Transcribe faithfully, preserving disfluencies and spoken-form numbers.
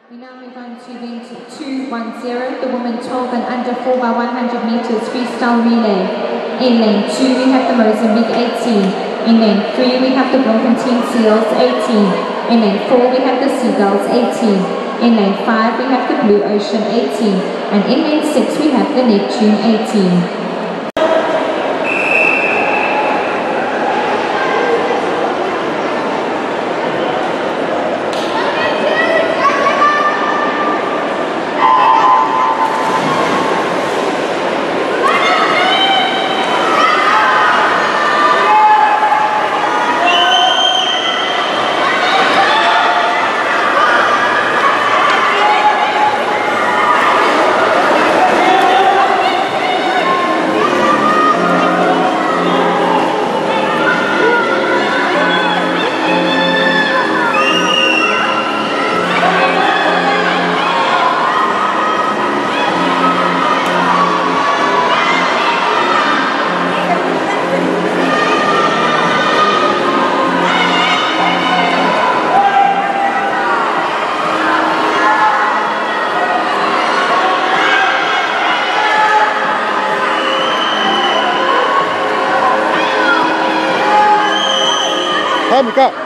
We now move on to event two one zero, the women twelve and under four by one hundred meters freestyle relay. In lane two we have the Mozambique eighteen. In lane three we have the Bloemfontein Seals eighteen. In lane four we have the Seagulls eighteen. In lane five we have the Blue Ocean eighteen. And in lane six we have the Neptune eighteen. Time to go.